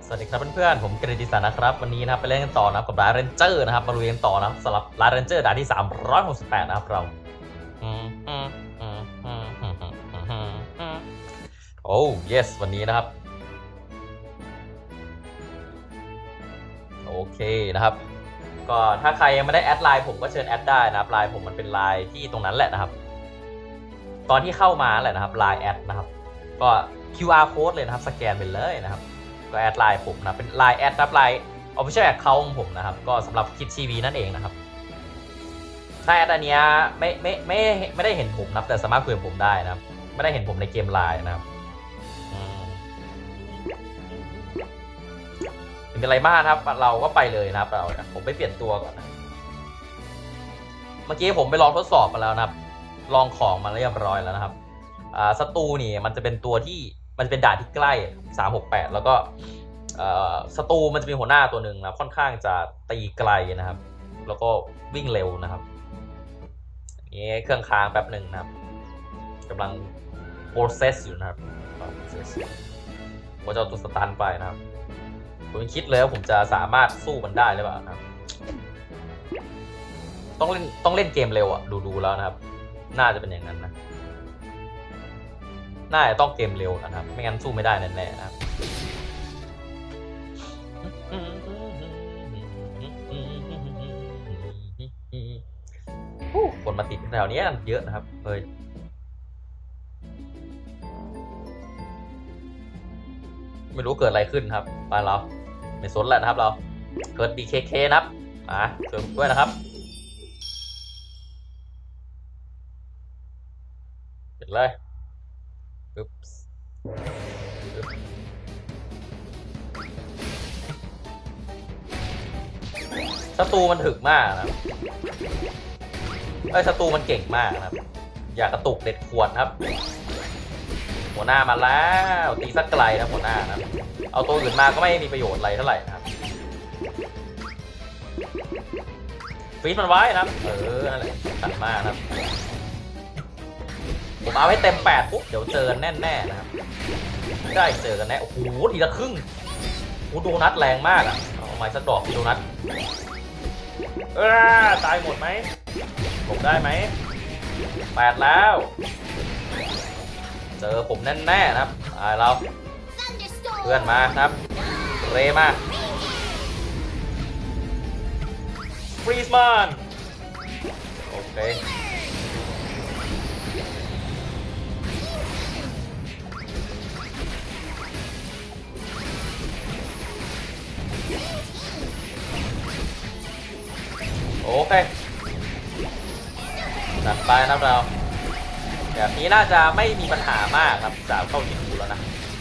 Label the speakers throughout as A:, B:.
A: สวัสดีครับเพื่อนๆผมเกรดิสันนะครับวันนี้นะครับไปเล่นกันต่อนะกับร้านเรนเจอร์นะครับมาลุยกันต่อนะสำหรับร้านเรนเจอร์ด่านที่368นะครับเราโอ้ yes วันนี้นะครับโอเคนะครับก็ถ้าใครยังไม่ได้แอดไลน์ผมก็เชิญแอดได้นะครับไลน์ผมมันเป็นไลน์ที่ตรงนั้นแหละนะครับตอนที่เข้ามาแหละนะครับไลน์แอดนะครับก็ QR code เลยนะครับสแกนไปเลยนะครับก็แอดไลน์ผมนะเป็นไลน์แอดรับไลน์ Official Account ของผมนะครับก็สำหรับคิดทีวีนั่นเองนะครับถ้าแอดอันเนี้ยไม่ได้เห็นผมนะแต่สามารถคุยกับผมได้นะครับไม่ได้เห็นผมในเกมไลน์นะครับไม่เป็นไรมากครับเราก็ไปเลยนะครับผมไปเปลี่ยนตัวก่อนนะเมื่อกี้ผมไปลองทดสอบมาแล้วนะครับลองของมาเรียบร้อยแล้วนะครับศัตรูนี่มันจะเป็นตัวที่มันเป็นด่านที่ใกล้368แล้วก็ศัตรูมันจะมีหัวหน้าตัวหนึ่งนะค่อนข้างจะตีไกลนะครับแล้วก็วิ่งเร็วนะครับนี่เครื่องค้างแป๊บหนึ่งนะครับกำลัง process อยู่นะครับผมจะเอาตัวสตันไปนะครับผมคิดเลยว่าผมจะสามารถสู้มันได้หรือเปล่านะครับต้องเล่นเกมเร็วอ่ะดูแล้วนะครับน่าจะเป็นอย่างนั้นนะน่าจะต้องเกมเร็วนะครับไม่งั้นสู้ไม่ได้แน่ๆนะครับคนมาติดแถวนี้เยอะนะครับเฮ้ยไม่รู้เกิดอะไรขึ้นครับไปเราไม่สนแหละนะครับเราเกิด BKK นะครับช่วยผมด้วยนะครับเห็นเลยปึ๊บศัตรูมันถึกมากนะครับศัตรูมันเก่งมากนะครับอย่ากระตุกเด็ดขวดครับหัวหน้ามาแล้วตีสักไกลนะหัวหน้านะเอาตัวอื่นมาก็ไม่มีประโยชน์อะไรเท่าไหร่นะครับฟีดมันไว้นะครับนั่นแหละตัดมากนะครับผมเอาให้เต็ม8ปุ๊บเดี๋ยวเจอแน่นะครับได้เจอกันแน่โอ้โหทีละครึ่งโอ้โดนัทแรงมากอ่ะเอาไม้สักดอกโดนัทตายหมดไหมผมได้ไหม8แล้วเจอผมแน่นะครับเราเพื่อนมาครับเรมาฟรีสมานโอเคโอเคจัดไปนะครับเราแบบนี้น่าจะไม่มีปัญหามากครับจะเข้าที่ดูแล้วนะ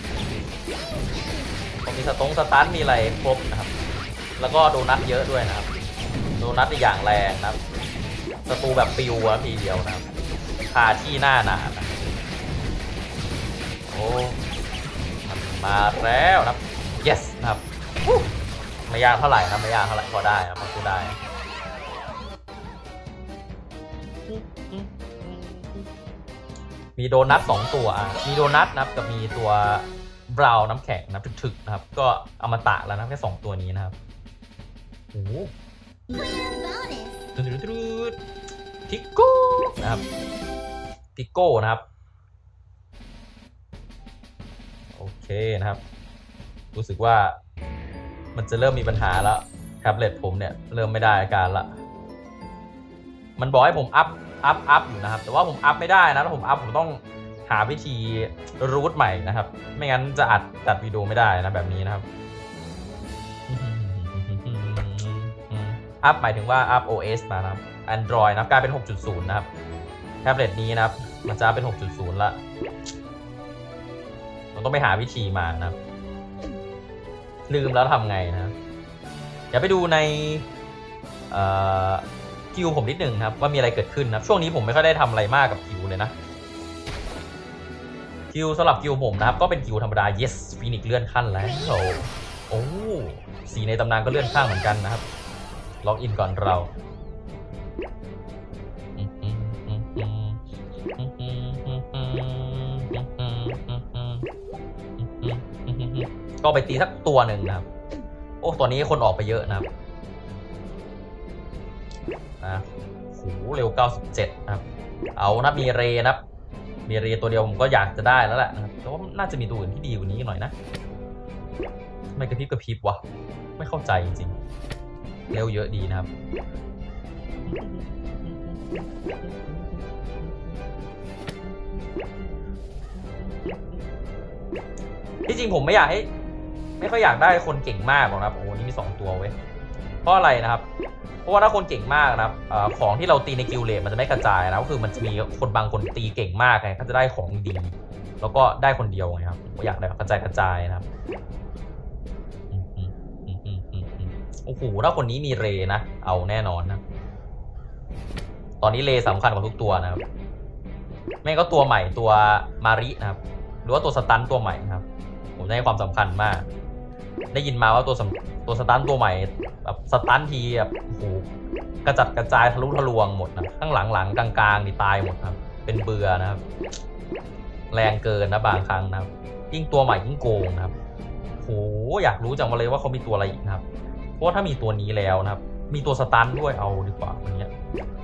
A: ผมมีสตันมีอะไรครบนะครับแล้วก็โดนัทเยอะด้วยนะครับโดนัทอย่างแรงนะครับศัตรูแบบปิวทีเดียวนะครับคาที่หน้าหนานะโอ้มาแล้วนะครับ yes นะครับไม่ยากเท่าไหร่นะไม่ยากเท่าไหร่พอได้ครับพอได้มีโดนัท2ตัวมีโดนัทนะครับกับมีตัวบราวน้ำแข็งนะถึกๆนะครับก็อมตะแล้วนะแค่2ตัวนี้นะครับโอ้พิกโก้นะครับพิกโก้นะครับโอเคนะครับรู้สึกว่ามันจะเริ่มมีปัญหาแล้วแท็บเล็ตผมเนี่ยเริ่มไม่ได้อาการละมันบอกให้ผมอัพอยู่นะครับแต่ว่าผมอัพไม่ได้นะถ้าผมอัพผมต้องหาวิธีรูทใหม่นะครับไม่งั้นจะตัดวิดีโอไม่ได้นะแบบนี้นะครับอัพหมายถึงว่าอัพ OS มานะครับ Android นะกลายเป็น 6.0 นะครับแท็บเล็ตนี้นะครับมันจะเป็น 6.0 ละเราต้องไปหาวิธีมานะครับลืมแล้วทำไงนะอย่าไปดูในคิวผมนิดหนึ่งครับว่ามีอะไรเกิดขึ้นนะช่วงนี้ผมไม่ค่อยได้ทำอะไรมากกับคิวเลยนะคิวสำหรับคิวผมนะครับก็เป็นคิวธรรมดา yes ฟีนิกซ์เลื่อนขั้นแล้วโอ้สีในตำนานก็เลื่อนข้างเหมือนกันนะครับล็อกอินก่อนเราก็ไปตีสักตัวหนึ่งนะครับโอ้ตัวนี้คนออกไปเยอะนะครับโหเร็ว97นะครับเอานะมีเรนะครับมีเรตัวเดียวผมก็อยากจะได้แล้วแหละนะครับแต่ว่าน่าจะมีตัวอื่นที่ดีกว่านี้หน่อยนะไม่กระพริบวะไม่เข้าใจจริงๆเร็วเยอะดีนะครับที่จริงผมไม่ค่อยอยากได้คนเก่งมากหรอกนะครับโอ้นี่มี2ตัวเว้ยเพราะอะไรนะครับเพราะว่าถ้าคนเก่งมากนะครับของที่เราตีในกิลเลตมันจะไม่กระจายนะก็คือมันจะมีคนบางคนตีเก่งมากไงเขาจะได้ของดีแล้วก็ได้คนเดียวไงครับผมอยากได้กระจายนะครับโอ้โหถ้าคนนี้มีเรนะเอาแน่นอนนะตอนนี้เรสำคัญกว่าทุกตัวนะครับแม่งก็ตัวใหม่ตัวมารินะครับหรือว่าตัวสตันตัวใหม่นะครับผมให้ความสำคัญมากได้ยินมาว่าตัวสตันตัวใหม่แบบสตันทีแบบโอ้โหกระจัดกระจายทะลุทะลวงหมดนะข้างหลังกลางนี่ตายหมดครับเป็นเบื่อนะครับแรงเกินนะบางครั้งนะครับยิ่งตัวใหม่ยิ่งโกงนะครับโหอยากรู้จังเลยว่าเขามีตัวอะไรอีกนะครับเพราะว่าถ้ามีตัวนี้แล้วนะครับมีตัวสตันด้วยเอาดีกว่าอย่างเงี้ย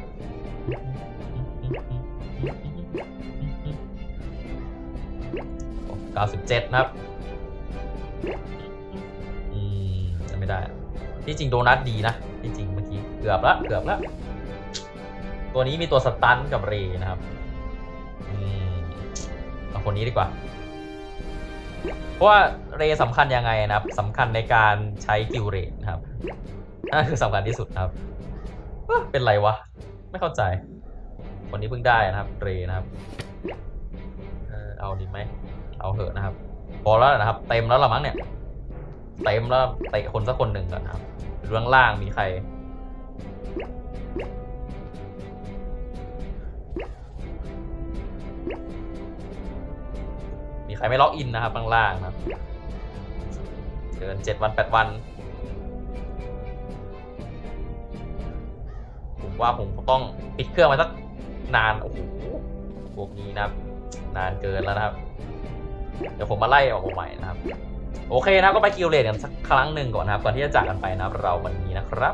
A: 97นะครับจะไม่ได้ที่จริงโดนัทดีนะที่จริงเมื่อกี้เกือบละตัวนี้มีตัวสตันกับเรนะครับเอาคนนี้ดีกว่าเพราะว่าเรสำคัญยังไงนะครับสำคัญในการใช้กิลเรทนะครับนั่นคือสำคัญที่สุดนะครับเป็นไรวะไม่เข้าใจคนนี้เพิ่งได้นะครับเรนะครับเอาดีไหมเอาเหอะนะครับพอแล้วนะครับเต็มแล้วละมั้งเนี่ยเต็มแล้วเตะคนสักคนหนึ่งก่อนนะครับเรื่องล่างมีใครไม่ล็อกอินนะครับล่างนะครับเกิน7 วัน8 วันผมว่าผมต้องปิดเครื่องไว้สักนานโอ้โหพวกนี้นะครับนานเกินแล้วนะครับเดี๋ยวผมมาไล่ออกใหม่นะครับโอเคนะก็ไปกิลเลตกันสักครั้งหนึ่งก่อนนะครับก่อนที่จะจากกันไปนะครับเราวันนี้นะครับ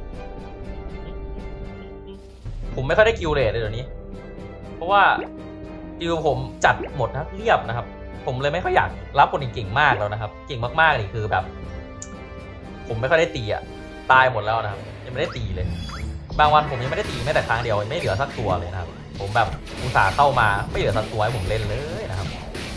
A: ผมไม่ค่อยได้กิลเลตเลยเดี๋ยวนี้เพราะว่ากิลผมจัดหมดนะเรียบนะครับผมเลยไม่ค่อยอยากรับคนเก่งมากแล้วนะครับเก่งมากๆนี่คือแบบผมไม่ค่อยได้ตีอ่ะตายหมดแล้วนะครับยังไม่ได้ตีเลยบางวันผมยังไม่ได้ตีแม้แต่ครั้งเดียวไม่เหลือสักตัวเลยนะครับผมแบบอุตส่าห์เข้ามาไม่เหลือสักตัวให้ผมเล่นเลยนะครับ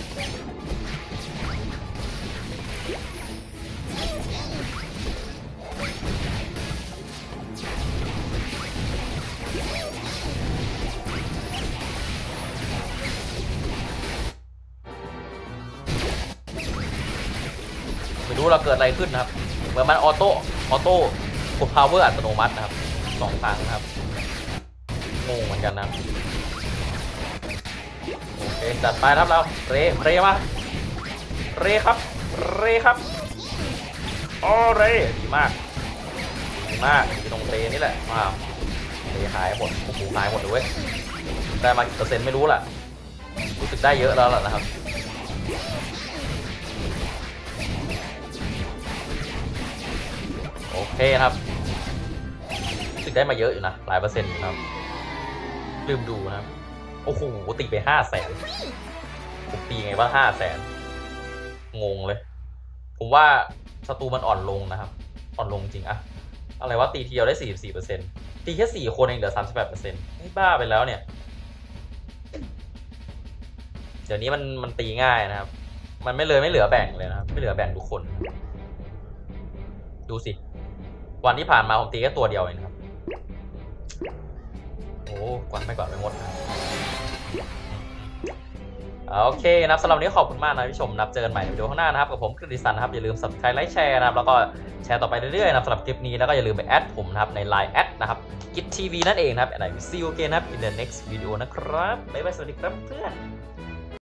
A: ไม่รู้เราเกิดอะไรขึ้นนะครับเหมือนมันออโต้กดพาวเวอร์อัตโนมัตินะครับ2 ครั้งนะครับงงเหมือนกันนะโอเคจัดไปครับเราเรมาเรครับอ๋อเรดีมากอยู่ตรงเรนี่แหละว้าวเรหายหมดโอ้โหหายหมดเลยเว้ยได้มากี่เปอร์เซ็นต์ไม่รู้แหละรู้สึกได้เยอะแล้วล่ะนะครับโอเคครับรู้สึกได้มาเยอะอยู่นะหลายเปอร์เซ็นต์นะครับลืมดูนะครับโอ้โหตีไป500,000ผมตีไงว่า500,000งงเลยผมว่าศัตรูมันอ่อนลงนะครับอ่อนลงจริงอะอะไรว่าตีเทียวได้ 44% ตีแค่4 คนเองเหลือ 38%ไม่บ้าไปแล้วเนี่ยเดี๋ยวนี้มันตีง่ายนะครับมันไม่เหลือแบ่งเลยนะครับไม่เหลือแบ่งทุกคนดูสิวันที่ผ่านมาผมตีแค่ตัวเดียวเองครับโอ้กวาดไม่หมดนะโอเคนะครับสำหรับวันนี้ขอบคุณมากนะผู้ชมนับเจอกันใหม่ในวิดีโอข้างหน้านะครับกับผมคริสสันนะครับอย่าลืม Subscribe ไลค์แชร์นะครับแล้วก็แชร์ต่อไปเรื่อยๆนะครับสำหรับคลิปนี้แล้วก็อย่าลืมไปแอดผมนะครับใน Line แอดนะครับกิจทีวีนั่นเองนะครับand I will see you again นะครับ in the next video นะครับบ๊ายบายสวัสดีครับเพื่อน